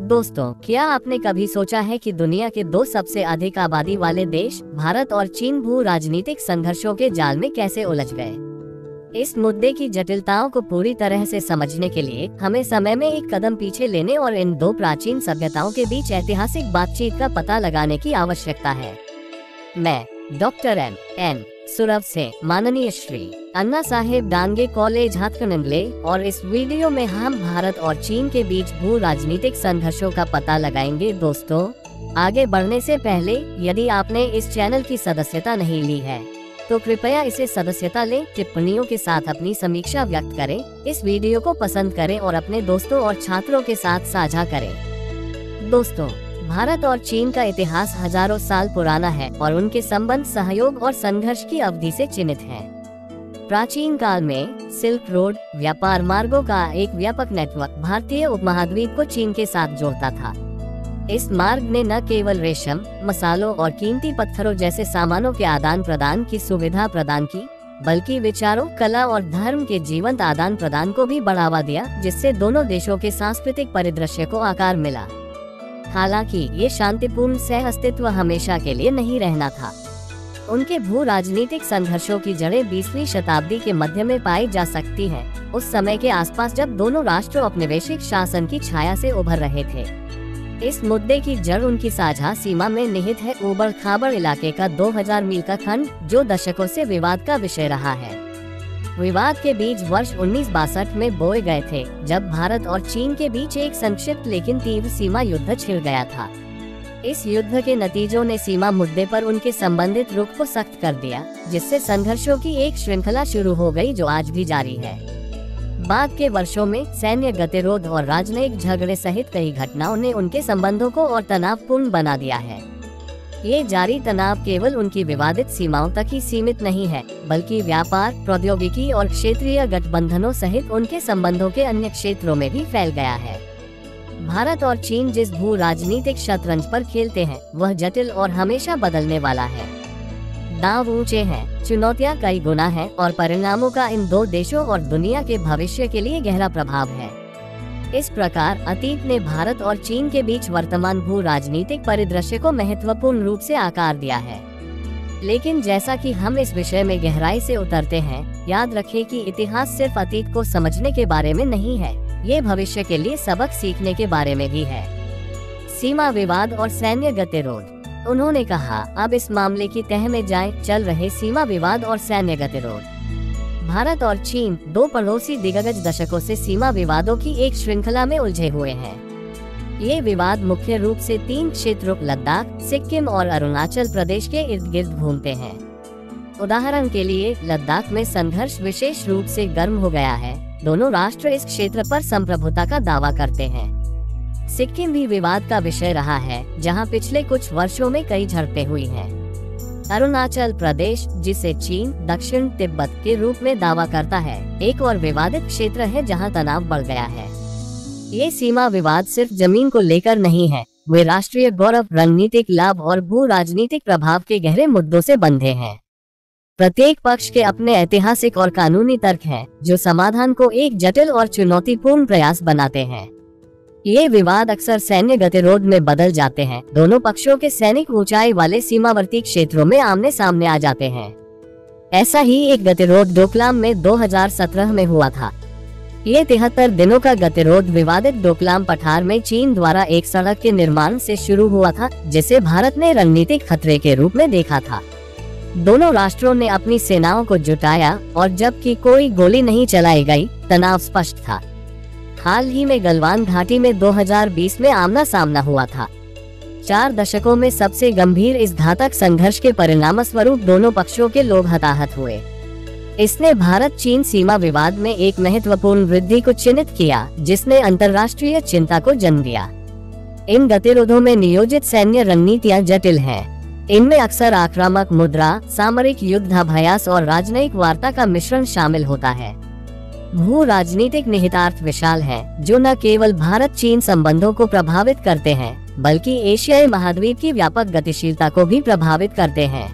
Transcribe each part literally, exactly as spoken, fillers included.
दोस्तों, क्या आपने कभी सोचा है कि दुनिया के दो सबसे अधिक आबादी वाले देश भारत और चीन भू राजनीतिक संघर्षों के जाल में कैसे उलझ गए? इस मुद्दे की जटिलताओं को पूरी तरह से समझने के लिए हमें समय में एक कदम पीछे लेने और इन दो प्राचीन सभ्यताओं के बीच ऐतिहासिक बातचीत का पता लगाने की आवश्यकता है। मैं डॉक्टर एम एन सुरभ से माननीय श्री अन्ना साहेब डांगे कॉलेज हाथकरंगले और इस वीडियो में हम भारत और चीन के बीच भू राजनीतिक संघर्षों का पता लगाएंगे। दोस्तों, आगे बढ़ने से पहले यदि आपने इस चैनल की सदस्यता नहीं ली है तो कृपया इसे सदस्यता लें, टिप्पणियों के साथ अपनी समीक्षा व्यक्त करें, इस वीडियो को पसंद करें और अपने दोस्तों और छात्रों के साथ साझा करें। दोस्तों, भारत और चीन का इतिहास हजारों साल पुराना है और उनके संबंध सहयोग और संघर्ष की अवधि से चिन्हित हैं। प्राचीन काल में सिल्क रोड व्यापार मार्गों का एक व्यापक नेटवर्क भारतीय उपमहाद्वीप को चीन के साथ जोड़ता था। इस मार्ग ने न केवल रेशम, मसालों और कीमती पत्थरों जैसे सामानों के आदान प्रदान की सुविधा प्रदान की, बल्कि विचारों, कला और धर्म के जीवंत आदान प्रदान को भी बढ़ावा दिया, जिससे दोनों देशों के सांस्कृतिक परिदृश्य को आकार मिला। हालांकि ये शांतिपूर्ण सह अस्तित्व हमेशा के लिए नहीं रहना था। उनके भू राजनीतिक संघर्षों की जड़ें बीसवीं शताब्दी के मध्य में पाई जा सकती हैं, उस समय के आसपास जब दोनों राष्ट्र औपनिवेशिक शासन की छाया से उभर रहे थे। इस मुद्दे की जड़ उनकी साझा सीमा में निहित है, उबड़ खाबड़ इलाके का दो हज़ार मील का खंड, जो दशकों से विवाद का विषय रहा है। विवाद के बीज वर्ष उन्नीस बासठ में बोए गए थे, जब भारत और चीन के बीच एक संक्षिप्त लेकिन तीव्र सीमा युद्ध छिड़ गया था। इस युद्ध के नतीजों ने सीमा मुद्दे पर उनके संबंधित रुख को सख्त कर दिया, जिससे संघर्षों की एक श्रृंखला शुरू हो गई जो आज भी जारी है। बाद के वर्षों में सैन्य गतिरोध और राजनयिक झगड़े सहित कई घटनाओं ने उनके संबंधों को और तनावपूर्ण बना दिया है। ये जारी तनाव केवल उनकी विवादित सीमाओं तक ही सीमित नहीं है, बल्कि व्यापार, प्रौद्योगिकी और क्षेत्रीय गठबंधनों सहित उनके संबंधों के अन्य क्षेत्रों में भी फैल गया है। भारत और चीन जिस भू राजनीतिक शतरंज पर खेलते हैं, वह जटिल और हमेशा बदलने वाला है। दांव ऊंचे हैं, चुनौतियां कई गुना हैं और परिणामों का इन दो देशों और दुनिया के भविष्य के लिए गहरा प्रभाव है। इस प्रकार अतीत ने भारत और चीन के बीच वर्तमान भू राजनीतिक परिदृश्य को महत्वपूर्ण रूप से आकार दिया है। लेकिन जैसा कि हम इस विषय में गहराई से उतरते हैं, याद रखें कि इतिहास सिर्फ अतीत को समझने के बारे में नहीं है, ये भविष्य के लिए सबक सीखने के बारे में भी है। सीमा विवाद और सैन्य गतिरोध। उन्होंने कहा, अब इस मामले की तह में जाएं, चल रहे सीमा विवाद और सैन्य गतिरोध। भारत और चीन दो पड़ोसी दिग्गज दशकों से सीमा विवादों की एक श्रृंखला में उलझे हुए हैं। ये विवाद मुख्य रूप से तीन क्षेत्रों लद्दाख, सिक्किम और अरुणाचल प्रदेश के इर्द गिर्द घूमते हैं। उदाहरण के लिए लद्दाख में संघर्ष विशेष रूप से गर्म हो गया है। दोनों राष्ट्र इस क्षेत्र पर संप्रभुता का दावा करते हैं। सिक्किम भी विवाद का विषय रहा है, जहां पिछले कुछ वर्षों में कई झड़पें हुई हैं। अरुणाचल प्रदेश, जिसे चीन दक्षिण तिब्बत के रूप में दावा करता है, एक और विवादित क्षेत्र है जहां तनाव बढ़ गया है। ये सीमा विवाद सिर्फ जमीन को लेकर नहीं है, वे राष्ट्रीय गौरव, रणनीतिक लाभ और भू राजनीतिक प्रभाव के गहरे मुद्दों से बंधे हैं। प्रत्येक पक्ष के अपने ऐतिहासिक और कानूनी तर्क हैं, जो समाधान को एक जटिल और चुनौतीपूर्ण प्रयास बनाते हैं। ये विवाद अक्सर सैन्य गतिरोध में बदल जाते हैं। दोनों पक्षों के सैनिक ऊंचाई वाले सीमावर्ती क्षेत्रों में आमने सामने आ जाते हैं। ऐसा ही एक गतिरोध डोकलाम में दो हज़ार सत्रह में हुआ था। ये तिहत्तर दिनों का गतिरोध विवादित डोकलाम पठार में चीन द्वारा एक सड़क के निर्माण से शुरू हुआ था, जिसे भारत ने रणनीतिक खतरे के रूप में देखा था। दोनों राष्ट्रों ने अपनी सेनाओं को जुटाया और जबकि कोई गोली नहीं चलाई गई, तनाव स्पष्ट था। हाल ही में गलवान घाटी में दो हज़ार बीस में आमना सामना हुआ था। चार दशकों में सबसे गंभीर इस घातक संघर्ष के परिणाम स्वरूप दोनों पक्षों के लोग हताहत हुए। इसने भारत चीन सीमा विवाद में एक महत्वपूर्ण वृद्धि को चिन्हित किया, जिसने अंतर्राष्ट्रीय चिंता को जन्म दिया। इन गतिरोधों में नियोजित सैन्य रणनीतियां जटिल हैं। इनमें अक्सर आक्रामक मुद्रा, सामरिक युद्धाभ्यास और राजनयिक वार्ता का मिश्रण शामिल होता है। भू राजनीतिक निहितार्थ विशाल हैं, जो न केवल भारत चीन संबंधों को प्रभावित करते हैं, बल्कि एशियाई महाद्वीप की व्यापक गतिशीलता को भी प्रभावित करते हैं।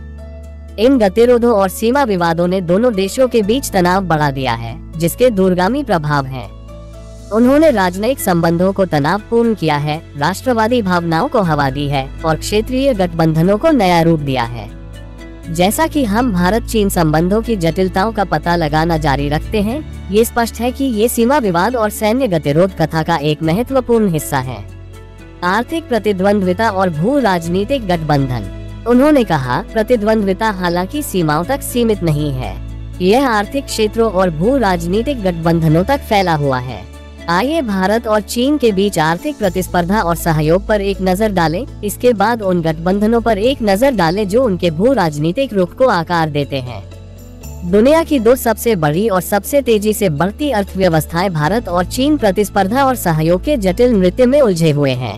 इन गतिरोधों और सीमा विवादों ने दोनों देशों के बीच तनाव बढ़ा दिया है, जिसके दूरगामी प्रभाव हैं। उन्होंने राजनयिक संबंधों को तनावपूर्ण किया है, राष्ट्रवादी भावनाओं को हवा दी है और क्षेत्रीय गठबंधनों को नया रूप दिया है। जैसा कि हम भारत चीन संबंधों की जटिलताओं का पता लगाना जारी रखते हैं, ये स्पष्ट है कि ये सीमा विवाद और सैन्य गतिरोध कथा का एक महत्वपूर्ण हिस्सा है। आर्थिक प्रतिद्वंद्विता और भू राजनीतिक गठबंधन। उन्होंने कहा, प्रतिद्वंद्विता हालांकि सीमाओं तक सीमित नहीं है, यह आर्थिक क्षेत्रों और भू राजनीतिक गठबंधनों तक फैला हुआ है। आइए भारत और चीन के बीच आर्थिक प्रतिस्पर्धा और सहयोग पर एक नजर डालें, इसके बाद उन गठबंधनों पर एक नजर डालें जो उनके भू राजनीतिक रुख को आकार देते हैं। दुनिया की दो सबसे बड़ी और सबसे तेजी से बढ़ती अर्थव्यवस्थाएं भारत और चीन प्रतिस्पर्धा और सहयोग के जटिल नृत्य में उलझे हुए हैं।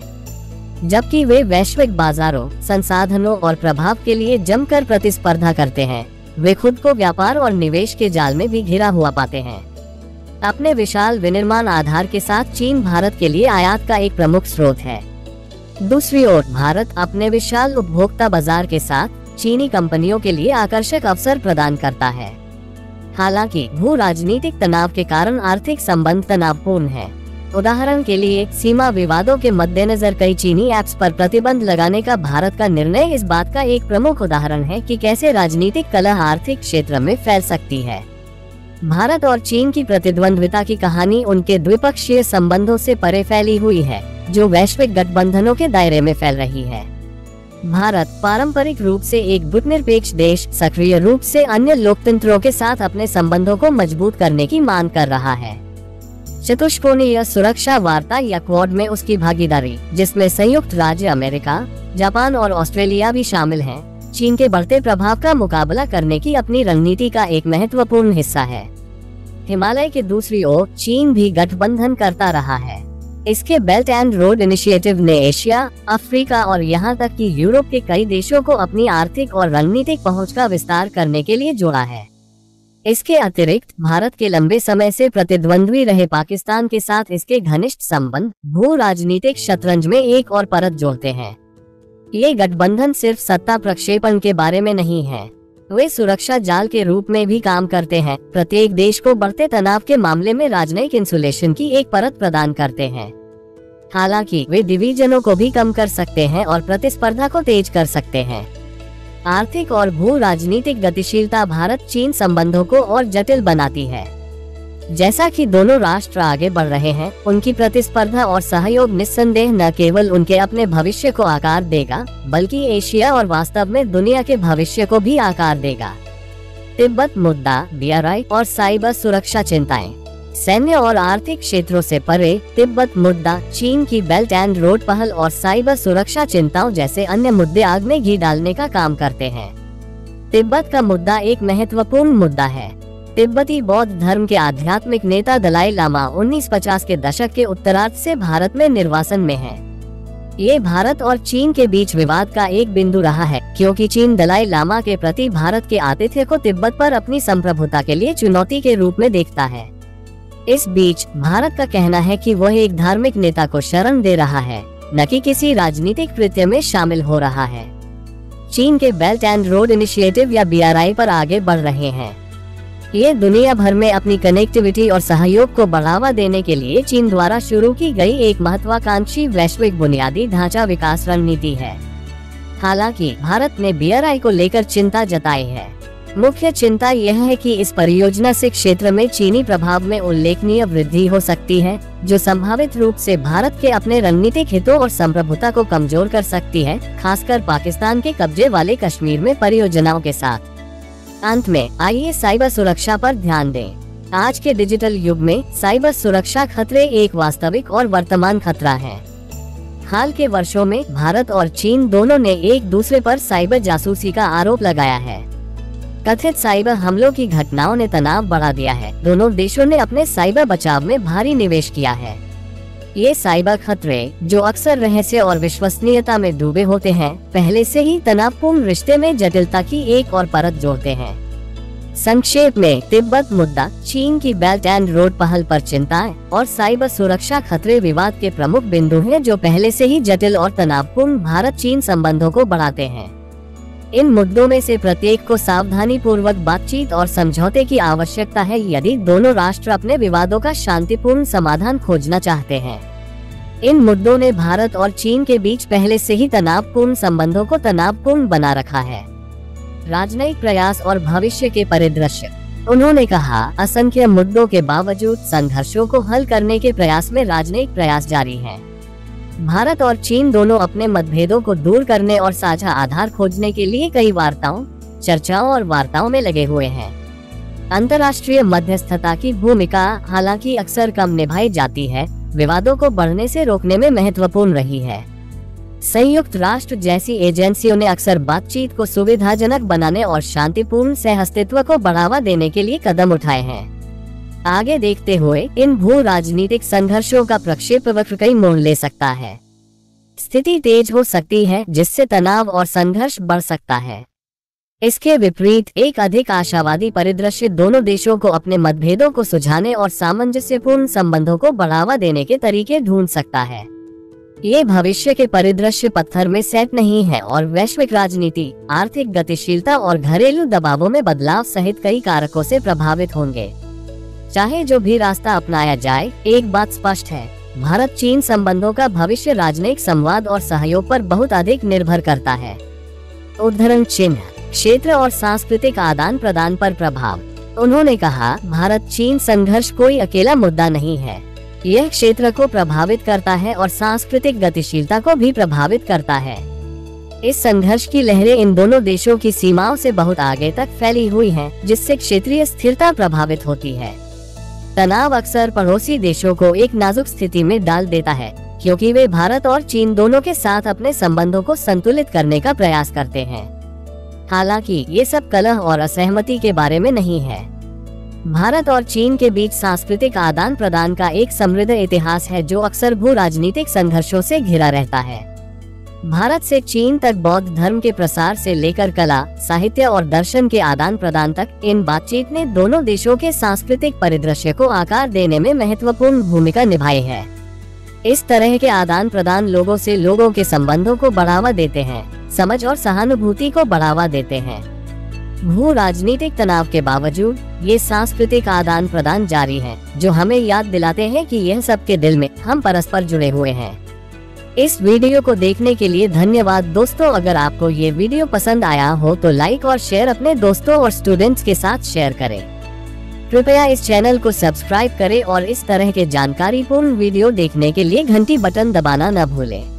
जबकि वे वैश्विक बाजारों, संसाधनों और प्रभाव के लिए जमकर प्रतिस्पर्धा करते हैं, वे खुद को व्यापार और निवेश के जाल में भी घिरा हुआ पाते हैं। अपने विशाल विनिर्माण आधार के साथ चीन भारत के लिए आयात का एक प्रमुख स्रोत है। दूसरी ओर भारत अपने विशाल उपभोक्ता बाजार के साथ चीनी कंपनियों के लिए आकर्षक अवसर प्रदान करता है। हालांकि भू राजनीतिक तनाव के कारण आर्थिक संबंध तनावपूर्ण है। उदाहरण के लिए, सीमा विवादों के मद्देनजर कई चीनी ऐप्स पर प्रतिबंध लगाने का भारत का निर्णय इस बात का एक प्रमुख उदाहरण है कि कैसे राजनीतिक कलह आर्थिक क्षेत्र में फैल सकती है। भारत और चीन की प्रतिद्वंद्विता की कहानी उनके द्विपक्षीय संबंधों से परे फैली हुई है, जो वैश्विक गठबंधनों के दायरे में फैल रही है। भारत पारंपरिक रूप से एक गुटनिरपेक्ष देश सक्रिय रूप से अन्य लोकतंत्रों के साथ अपने संबंधों को मजबूत करने की मांग कर रहा है। चतुष्कोणीय सुरक्षा वार्ता या क्वाड में उसकी भागीदारी, जिसमें संयुक्त राज्य अमेरिका, जापान और ऑस्ट्रेलिया भी शामिल हैं, चीन के बढ़ते प्रभाव का मुकाबला करने की अपनी रणनीति का एक महत्वपूर्ण हिस्सा है। हिमालय के दूसरी ओर चीन भी गठबंधन करता रहा है। इसके बेल्ट एंड रोड इनिशिएटिव ने एशिया, अफ्रीका और यहाँ तक कि यूरोप के कई देशों को अपनी आर्थिक और रणनीतिक पहुंच का विस्तार करने के लिए जोड़ा है। इसके अतिरिक्त भारत के लंबे समय से प्रतिद्वंद्वी रहे पाकिस्तान के साथ इसके घनिष्ठ संबंध भू राजनीतिक शतरंज में एक और परत जोड़ते हैं। ये गठबंधन सिर्फ सत्ता प्रक्षेपण के बारे में नहीं है, वे सुरक्षा जाल के रूप में भी काम करते हैं। प्रत्येक देश को बढ़ते तनाव के मामले में राजनयिक इंसुलेशन की एक परत प्रदान करते हैं। हालांकि वे डिवीजनों को भी कम कर सकते हैं और प्रतिस्पर्धा को तेज कर सकते हैं। आर्थिक और भू राजनीतिक गतिशीलता भारत चीन संबंधों को और जटिल बनाती है। जैसा कि दोनों राष्ट्र आगे बढ़ रहे हैं, उनकी प्रतिस्पर्धा और सहयोग निस्संदेह न केवल उनके अपने भविष्य को आकार देगा, बल्कि एशिया और वास्तव में दुनिया के भविष्य को भी आकार देगा। तिब्बत मुद्दा, बी आर आई और साइबर सुरक्षा चिंताएं। सैन्य और आर्थिक क्षेत्रों से परे तिब्बत मुद्दा, चीन की बेल्ट एंड रोड पहल और साइबर सुरक्षा चिंताओं जैसे अन्य मुद्दे आग में घी डालने का काम करते हैं। तिब्बत का मुद्दा एक महत्वपूर्ण मुद्दा है। तिब्बती बौद्ध धर्म के आध्यात्मिक नेता दलाई लामा उन्नीस सौ पचास के दशक के उत्तरार्ध से भारत में निर्वासन में है। ये भारत और चीन के बीच विवाद का एक बिंदु रहा है, क्योंकि चीन दलाई लामा के प्रति भारत के आतिथ्य को तिब्बत पर अपनी संप्रभुता के लिए चुनौती के रूप में देखता है। इस बीच भारत का कहना है कि वह एक धार्मिक नेता को शरण दे रहा है, न कि किसी राजनीतिक कृत्य में शामिल हो रहा है। चीन के बेल्ट एंड रोड इनिशिएटिव या बी आर आई पर आगे बढ़ रहे हैं। ये दुनिया भर में अपनी कनेक्टिविटी और सहयोग को बढ़ावा देने के लिए चीन द्वारा शुरू की गई एक महत्वाकांक्षी वैश्विक बुनियादी ढांचा विकास रणनीति है। हालांकि भारत ने बी आर आई को लेकर चिंता जताई है। मुख्य चिंता यह है कि इस परियोजना से क्षेत्र में चीनी प्रभाव में उल्लेखनीय वृद्धि हो सकती है, जो संभावित रूप से भारत के अपने रणनीतिक हितों और संप्रभुता को कमजोर कर सकती है, खासकर पाकिस्तान के कब्जे वाले कश्मीर में परियोजनाओं के साथ। अंत में आइए साइबर सुरक्षा पर ध्यान दें। आज के डिजिटल युग में साइबर सुरक्षा खतरे एक वास्तविक और वर्तमान खतरा है। हाल के वर्षों में भारत और चीन दोनों ने एक दूसरे पर साइबर जासूसी का आरोप लगाया है। कथित साइबर हमलों की घटनाओं ने तनाव बढ़ा दिया है। दोनों देशों ने अपने साइबर बचाव में भारी निवेश किया है। ये साइबर खतरे, जो अक्सर रहस्य और विश्वसनीयता में डूबे होते हैं, पहले से ही तनावपूर्ण रिश्ते में जटिलता की एक और परत जोड़ते हैं। संक्षेप में, तिब्बत मुद्दा, चीन की बेल्ट एंड रोड पहल पर चिंताएं और साइबर सुरक्षा खतरे विवाद के प्रमुख बिंदु हैं, जो पहले से ही जटिल और तनावपूर्ण भारत चीन संबंधों को बढ़ाते हैं। इन मुद्दों में से प्रत्येक को सावधानी पूर्वक बातचीत और समझौते की आवश्यकता है यदि दोनों राष्ट्र अपने विवादों का शांतिपूर्ण समाधान खोजना चाहते हैं। इन मुद्दों ने भारत और चीन के बीच पहले से ही तनावपूर्ण संबंधों को तनावपूर्ण बना रखा है। राजनयिक प्रयास और भविष्य के परिदृश्य। उन्होंने कहा, असंख्य मुद्दों के बावजूद संघर्षों को हल करने के प्रयास में राजनयिक प्रयास जारी हैं। भारत और चीन दोनों अपने मतभेदों को दूर करने और साझा आधार खोजने के लिए कई वार्ताओं, चर्चाओं और वार्ताओं में लगे हुए हैं। अंतर्राष्ट्रीय मध्यस्थता की भूमिका हालांकि अक्सर कम निभाई जाती है, विवादों को बढ़ने से रोकने में महत्वपूर्ण रही है। संयुक्त राष्ट्र जैसी एजेंसियों ने अक्सर बातचीत को सुविधाजनक बनाने और शांतिपूर्ण सहअस्तित्व को बढ़ावा देने के लिए कदम उठाए हैं। आगे देखते हुए इन भू राजनीतिक संघर्षों का प्रक्षेपवक्र कई मोड़ ले सकता है। स्थिति तेज हो सकती है जिससे तनाव और संघर्ष बढ़ सकता है। इसके विपरीत एक अधिक आशावादी परिदृश्य दोनों देशों को अपने मतभेदों को सुलझाने और सामंजस्यपूर्ण संबंधों को बढ़ावा देने के तरीके ढूंढ सकता है। ये भविष्य के परिदृश्य पत्थर में सेट नहीं है और वैश्विक राजनीति, आर्थिक गतिशीलता और घरेलू दबावों में बदलाव सहित कई कारकों से प्रभावित होंगे। चाहे जो भी रास्ता अपनाया जाए, एक बात स्पष्ट है, भारत चीन संबंधों का भविष्य राजनयिक संवाद और सहयोग पर बहुत अधिक निर्भर करता है। उदाहरण चिन्ह, क्षेत्र और सांस्कृतिक आदान प्रदान पर प्रभाव। उन्होंने कहा, भारत चीन संघर्ष कोई अकेला मुद्दा नहीं है, यह क्षेत्र को प्रभावित करता है और सांस्कृतिक गतिशीलता को भी प्रभावित करता है। इस संघर्ष की लहरें इन दोनों देशों की सीमाओं से बहुत आगे तक फैली हुई हैं, जिससे क्षेत्रीय स्थिरता प्रभावित होती है। तनाव अक्सर पड़ोसी देशों को एक नाजुक स्थिति में डाल देता है, क्योंकि वे भारत और चीन दोनों के साथ अपने संबंधों को संतुलित करने का प्रयास करते हैं। हालांकि ये सब कलह और असहमति के बारे में नहीं है। भारत और चीन के बीच सांस्कृतिक आदान प्रदान का एक समृद्ध इतिहास है जो अक्सर भू राजनीतिक संघर्षों से घिरा रहता है। भारत से चीन तक बौद्ध धर्म के प्रसार से लेकर कला, साहित्य और दर्शन के आदान प्रदान तक, इन बातचीत ने दोनों देशों के सांस्कृतिक परिदृश्य को आकार देने में महत्वपूर्ण भूमिका निभाई है। इस तरह के आदान प्रदान लोगों से लोगों के संबंधों को बढ़ावा देते हैं, समझ और सहानुभूति को बढ़ावा देते हैं। भू राजनीतिक तनाव के बावजूद ये सांस्कृतिक आदान प्रदान जारी है, जो हमें याद दिलाते हैं कि यह सबके दिल में हम परस्पर जुड़े हुए हैं। इस वीडियो को देखने के लिए धन्यवाद दोस्तों। अगर आपको ये वीडियो पसंद आया हो तो लाइक और शेयर अपने दोस्तों और स्टूडेंट्स के साथ शेयर करें। कृपया इस चैनल को सब्सक्राइब करें और इस तरह के जानकारीपूर्ण वीडियो देखने के लिए घंटी बटन दबाना न भूलें।